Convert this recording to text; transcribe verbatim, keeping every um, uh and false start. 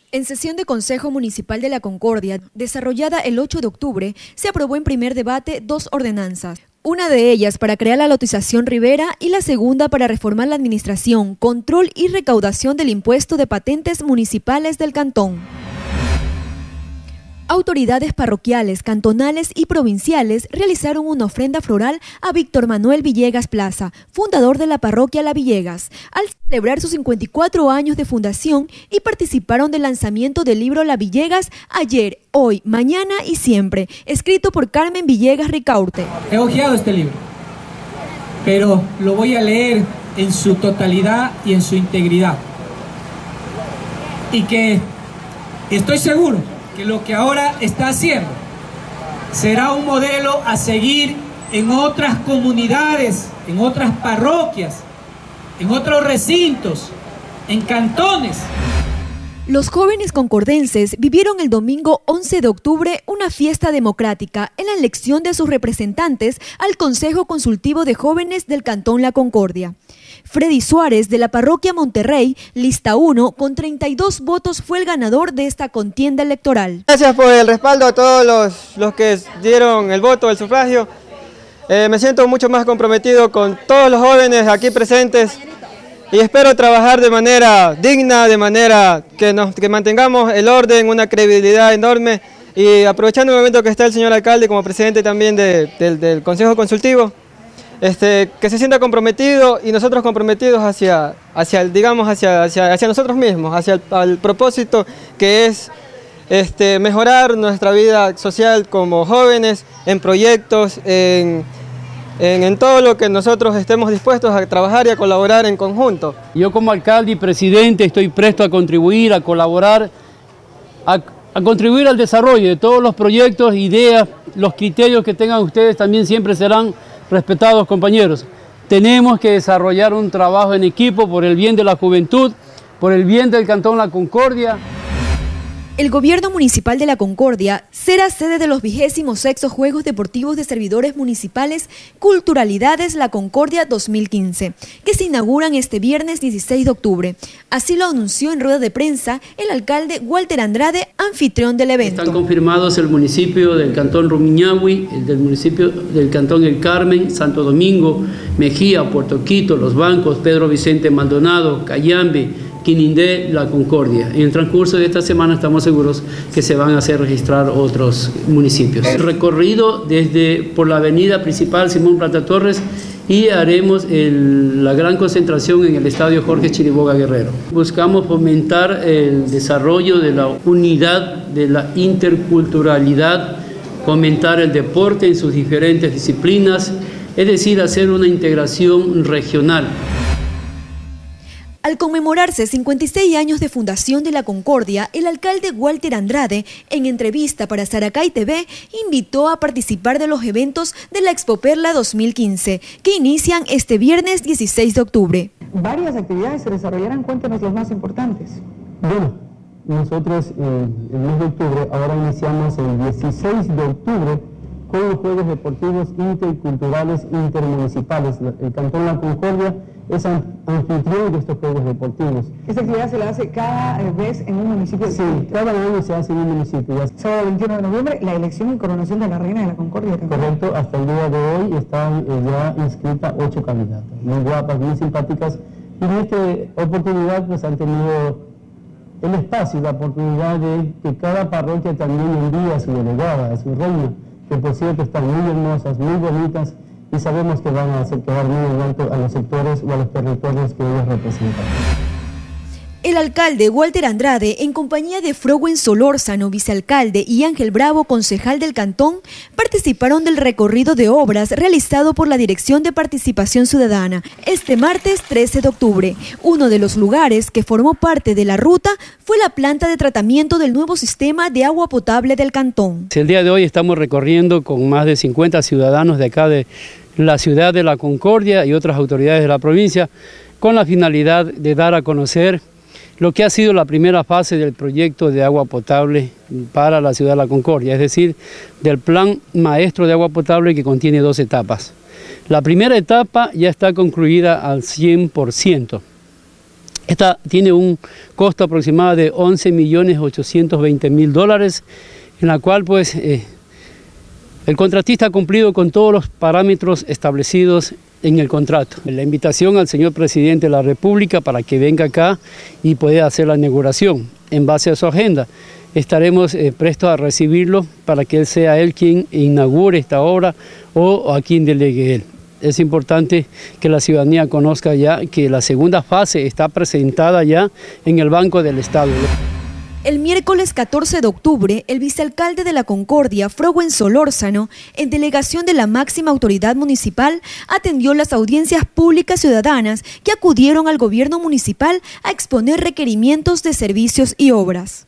En sesión de Consejo Municipal de la Concordia, desarrollada el ocho de octubre, se aprobó en primer debate dos ordenanzas. Una de ellas para crear la lotización Rivera y la segunda para reformar la administración, control y recaudación del impuesto de patentes municipales del cantón. Autoridades parroquiales, cantonales y provinciales realizaron una ofrenda floral a Víctor Manuel Villegas Plaza, fundador de la parroquia La Villegas, al celebrar sus cincuenta y cuatro años de fundación, y participaron del lanzamiento del libro La Villegas, Ayer, Hoy, Mañana y Siempre, escrito por Carmen Villegas Ricaurte. He hojeado este libro, pero lo voy a leer en su totalidad y en su integridad. Y que estoy seguro que lo que ahora está haciendo será un modelo a seguir en otras comunidades, en otras parroquias, en otros recintos, en cantones. Los jóvenes concordenses vivieron el domingo once de octubre una fiesta democrática en la elección de sus representantes al Consejo Consultivo de Jóvenes del Cantón La Concordia. Freddy Suárez, de la parroquia Monterrey, lista uno, con treinta y dos votos, fue el ganador de esta contienda electoral. Gracias por el respaldo a todos los, los que dieron el voto, el sufragio. Eh, me siento mucho más comprometido con todos los jóvenes aquí presentes y espero trabajar de manera digna, de manera que, nos, que mantengamos el orden, una credibilidad enorme, y aprovechando el momento que está el señor alcalde como presidente también de, de, del Consejo Consultivo, Este, que se sienta comprometido y nosotros comprometidos hacia, hacia, digamos, hacia, hacia, hacia nosotros mismos, hacia el, el propósito que es este, mejorar nuestra vida social como jóvenes, en proyectos, en, en, en todo lo que nosotros estemos dispuestos a trabajar y a colaborar en conjunto. Yo como alcalde y presidente estoy presto a contribuir, a colaborar, a, a contribuir al desarrollo de todos los proyectos, ideas, los criterios que tengan ustedes también siempre serán respetados, compañeros. Tenemos que desarrollar un trabajo en equipo por el bien de la juventud, por el bien del Cantón La Concordia. El Gobierno Municipal de La Concordia será sede de los vigésimos sextos Juegos Deportivos de Servidores Municipales Culturalidades La Concordia dos mil quince, que se inauguran este viernes dieciséis de octubre. Así lo anunció en rueda de prensa el alcalde Walter Andrade, anfitrión del evento. Están confirmados el municipio del Cantón Rumiñahui, el del municipio del Cantón El Carmen, Santo Domingo, Mejía, Puerto Quito, Los Bancos, Pedro Vicente Maldonado, Cayambe, Quinindé, La Concordia. En el transcurso de esta semana estamos seguros que se van a hacer registrar otros municipios. El recorrido desde por la avenida principal Simón Plata Torres y haremos el, la gran concentración en el estadio Jorge Chiriboga Guerrero. Buscamos fomentar el desarrollo de la unidad, de la interculturalidad, fomentar el deporte en sus diferentes disciplinas, es decir, hacer una integración regional. Al conmemorarse cincuenta y seis años de fundación de La Concordia, el alcalde Walter Andrade, en entrevista para Saracay T V, invitó a participar de los eventos de la Expo Perla dos mil quince, que inician este viernes dieciséis de octubre. Varias actividades se desarrollarán, cuéntenos los más importantes. Bueno, nosotros eh, el mes de octubre, ahora iniciamos el dieciséis de octubre con los Juegos Deportivos Interculturales Intermunicipales. El Cantón La Concordia es anfitrión de estos Juegos Deportivos. ¿Esta actividad se la hace cada vez en un municipio? Sí, cada año se hace en un municipio. Sábado veintiuno de noviembre, la elección y coronación de la Reina de la Concordia. Correcto, hasta el día de hoy están eh, ya inscritas ocho candidatas, muy guapas, muy simpáticas, y en esta oportunidad pues han tenido el espacio y la oportunidad de que cada parroquia también envíe a su delegada, a su reina, que por cierto están muy hermosas, muy bonitas, y sabemos que van a hacer quedar muy en alto a los sectores o a los territorios que ellos representan. El alcalde Walter Andrade, en compañía de Frowen Solórzano, vicealcalde, y Ángel Bravo, concejal del cantón, participaron del recorrido de obras realizado por la Dirección de Participación Ciudadana este martes trece de octubre. Uno de los lugares que formó parte de la ruta fue la planta de tratamiento del nuevo sistema de agua potable del cantón. El día de hoy estamos recorriendo con más de cincuenta ciudadanos de acá de la ciudad de La Concordia y otras autoridades de la provincia, con la finalidad de dar a conocer lo que ha sido la primera fase del proyecto de agua potable para la ciudad de La Concordia, es decir, del plan maestro de agua potable que contiene dos etapas. La primera etapa ya está concluida al cien por ciento. Esta tiene un costo aproximado de once millones ochocientos veinte mil dólares, en la cual pues eh, el contratista ha cumplido con todos los parámetros establecidos en el contrato. La invitación al señor presidente de la República para que venga acá y pueda hacer la inauguración en base a su agenda. Estaremos eh, prestos a recibirlo para que él sea él quien inaugure esta obra o a quien delegue él. Es importante que la ciudadanía conozca ya que la segunda fase está presentada ya en el Banco del Estado. El miércoles catorce de octubre, el vicealcalde de La Concordia, Frowen Solórzano, en delegación de la máxima autoridad municipal, atendió las audiencias públicas ciudadanas que acudieron al gobierno municipal a exponer requerimientos de servicios y obras.